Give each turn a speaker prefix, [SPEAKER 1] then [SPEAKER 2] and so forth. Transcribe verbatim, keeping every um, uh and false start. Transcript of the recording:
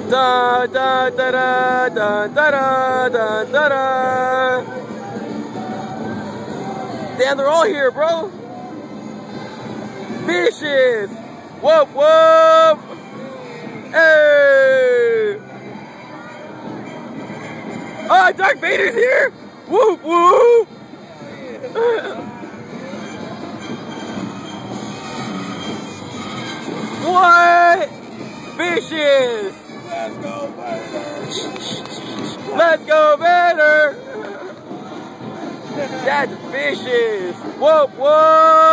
[SPEAKER 1] Da da da da da da da da da. Damn, they're all here, bro. Fishes. Whoop whoop. Hey. Oh, Darth Vader's here. Whoop whoop. What? Fishes.
[SPEAKER 2] Let's go better.
[SPEAKER 1] Let's go better. That's fishes. Whoop whoop.